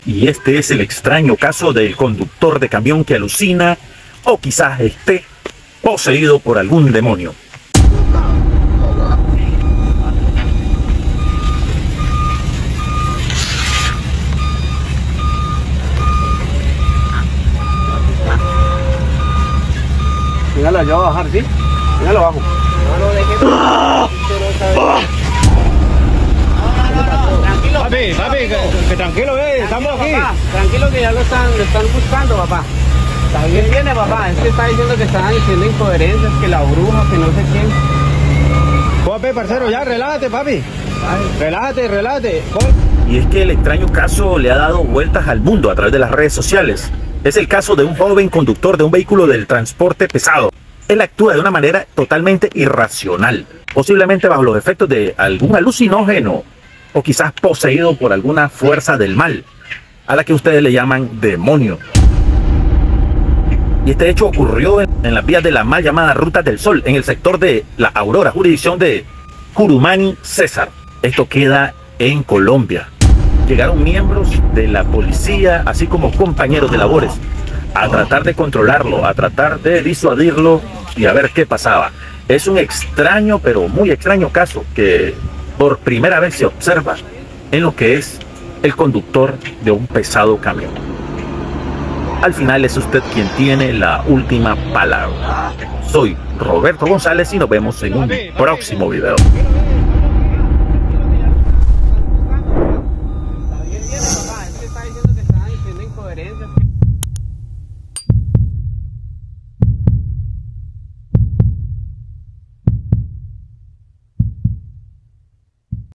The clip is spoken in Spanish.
Y este es el extraño caso del conductor de camión que alucina o quizás esté poseído por algún demonio. Venga, yo voy a bajar, ¿sí? Venga, lo bajo. No lo dejes. Tranquilo. Papi, que tranquilo, estamos aquí. Papá, tranquilo que ya lo están buscando, papá. ¿Quién viene, papá? Es que está diciendo que están diciendo incoherencias, que la bruja, que no sé quién. Papi, parcero, ya, relájate, papi. Relájate. Y es que el extraño caso le ha dado vueltas al mundo a través de las redes sociales. Es el caso de un joven conductor de un vehículo del transporte pesado. Él actúa de una manera totalmente irracional, posiblemente bajo los efectos de algún alucinógeno o quizás poseído por alguna fuerza del mal, a la que ustedes le llaman demonio. Y este hecho ocurrió en las vías de la mal llamada Ruta del Sol, en el sector de La Aurora, jurisdicción de Curumani, César. Esto queda en Colombia. Llegaron miembros de la policía, así como compañeros de labores, a tratar de controlarlo, a tratar de disuadirlo y a ver qué pasaba. Es un extraño, pero muy extraño caso que por primera vez se observa en lo que es el conductor de un pesado camión. Al final es usted quien tiene la última palabra. Soy Roberto González y nos vemos en un próximo video.